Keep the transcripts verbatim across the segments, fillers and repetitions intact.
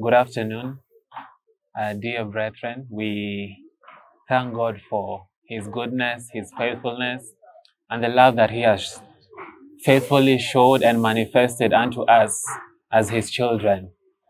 Good afternoon, uh, dear brethren. We thank God for His goodness, His faithfulness, and the love that He has faithfully showed and manifested unto us as His children.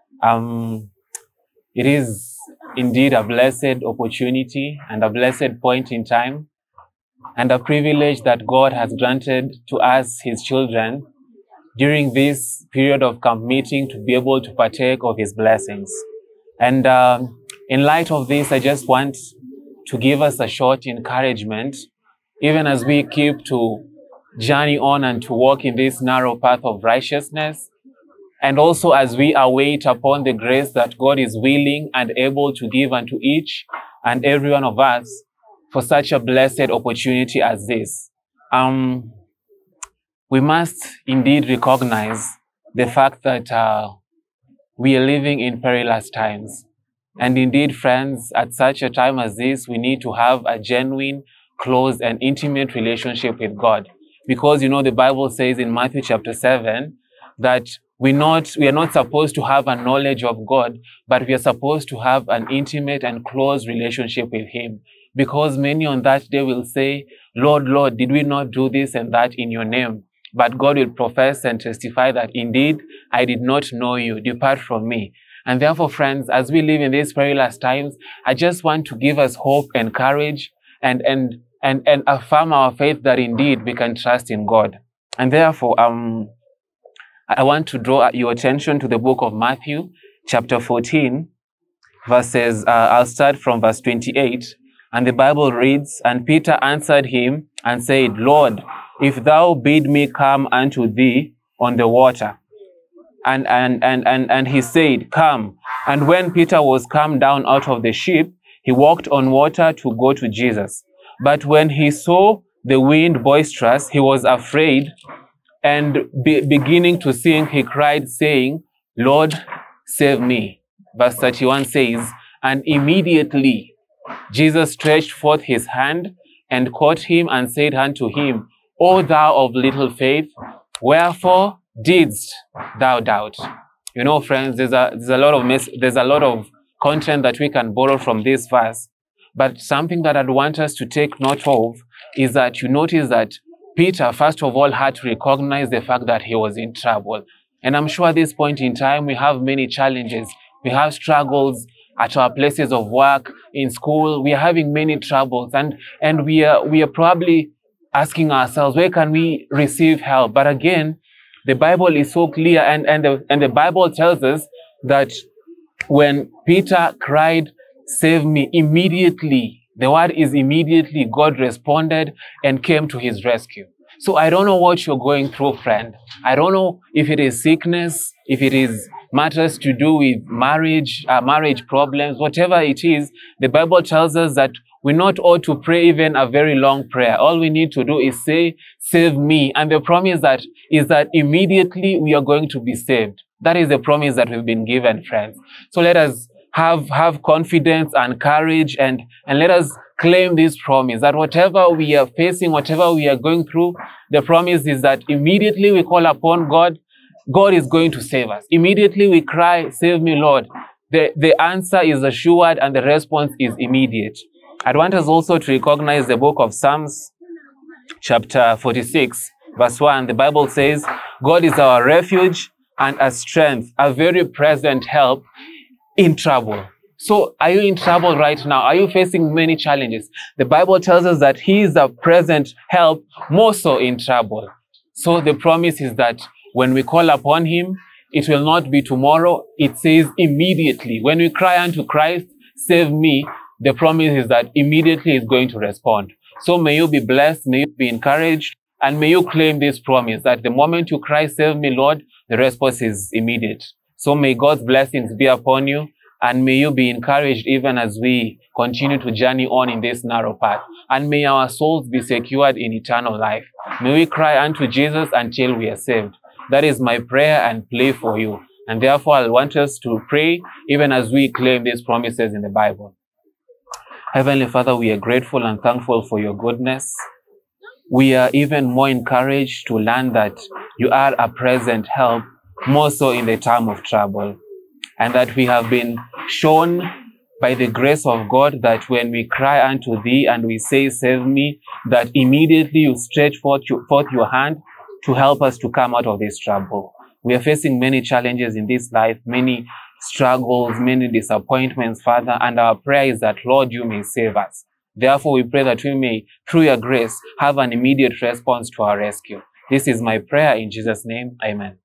Um, it is indeed a blessed opportunity and a blessed point in time and a privilege that God has granted to us, His children, during this period of camp meeting to be able to partake of His blessings. And um, in light of this, I just want to give us a short encouragement, even as we keep to journey on and to walk in this narrow path of righteousness, and also as we await upon the grace that God is willing and able to give unto each and every one of us for such a blessed opportunity as this. Um, we must indeed recognize the fact that uh, we are living in perilous times. And indeed, friends, at such a time as this, we need to have a genuine, close, and intimate relationship with God. Because, you know, the Bible says in Matthew chapter seven that we not we are not supposed to have a knowledge of God, but we are supposed to have an intimate and close relationship with Him. Because many on that day will say, Lord, Lord, did we not do this and that in your name? But God will profess and testify that indeed, I did not know you. Depart from me. And therefore, friends, as we live in these perilous times, I just want to give us hope and courage and, and, and, and affirm our faith that indeed we can trust in God. And therefore, um, I want to draw your attention to the book of Matthew, chapter fourteen, verses, uh, I'll start from verse twenty-eight. And the Bible reads, And Peter answered him and said, Lord, if thou bid me come unto thee on the water. And, and, and, and, and he said, Come. And when Peter was come down out of the ship, he walked on water to go to Jesus. But when he saw the wind boisterous, he was afraid, and be, beginning to sink, he cried, saying, Lord, save me. Verse thirty-one says, And immediately Jesus stretched forth his hand and caught him and said unto him, O thou of little faith, wherefore didst thou doubt? You know, friends, there's a there's a lot of mis there's a lot of content that we can borrow from this verse. But something that I'd want us to take note of is that you notice that Peter, first of all, had to recognize the fact that he was in trouble. And I'm sure at this point in time, we have many challenges. We have struggles at our places of work, in school. We are having many troubles. And, and we are, we are probably asking ourselves, where can we receive help? But again, the Bible is so clear. And, and, the, and the Bible tells us that when Peter cried, save me, immediately, the word is immediately, God responded and came to his rescue. So I don't know what you're going through, friend. I don't know if it is sickness, if it is matters to do with marriage, uh, marriage problems, whatever it is. The Bible tells us that we not ought to pray even a very long prayer. All we need to do is say, save me. And the promise that is that immediately we are going to be saved. That is the promise that we've been given, friends. So let us have, have confidence and courage, and, and let us claim this promise that whatever we are facing, whatever we are going through, the promise is that immediately we call upon God, God is going to save us. Immediately we cry, save me, Lord. The, the answer is assured and the response is immediate. I want us also to recognize the book of Psalms, chapter forty-six, verse one. The Bible says, God is our refuge and a strength, a very present help in trouble. So are you in trouble right now? Are you facing many challenges? The Bible tells us that He is a present help, more so in trouble. So the promise is that when we call upon Him, it will not be tomorrow. It says immediately. When we cry unto Christ, save me, the promise is that immediately He's going to respond. So may you be blessed, may you be encouraged, and may you claim this promise that the moment you cry, save me, Lord, the response is immediate. So may God's blessings be upon you, and may you be encouraged even as we continue to journey on in this narrow path. And may our souls be secured in eternal life. May we cry unto Jesus until we are saved. That is my prayer and plea for you. And therefore, I want us to pray even as we claim these promises in the Bible. Heavenly Father, we are grateful and thankful for your goodness. We are even more encouraged to learn that you are a present help, more so in the time of trouble. and that we have been shown by the grace of God that when we cry unto thee and we say, save me, that immediately you stretch forth your, forth your hand to help us to come out of this trouble. We are facing many challenges in this life, many struggles, many disappointments, Father, and our prayer is that, Lord, you may save us. Therefore, we pray that we may, through your grace, have an immediate response to our rescue. This is my prayer in Jesus' name. Amen.